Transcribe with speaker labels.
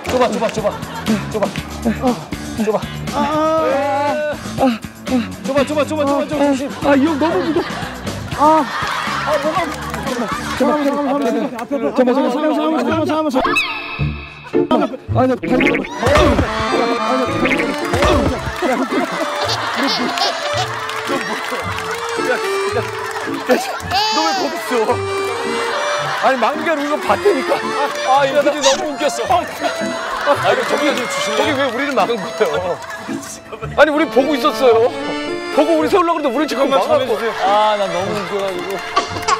Speaker 1: 좁아. 좁아. 조심.
Speaker 2: 아, 이 형 너무 무거워.
Speaker 1: 너 왜 거기 있어? 아니 만기가 우리가 봤다니까. 아 이러다 너무 웃겼어. 아 이거 저기 좀 주실래요? 저기 왜 우리를 막은 거예요? 아니 우리 보고 있었어요. 보고 우리 세우려고 그러는데 우리 지금 막았고. 아 나 너무 웃겨가지고.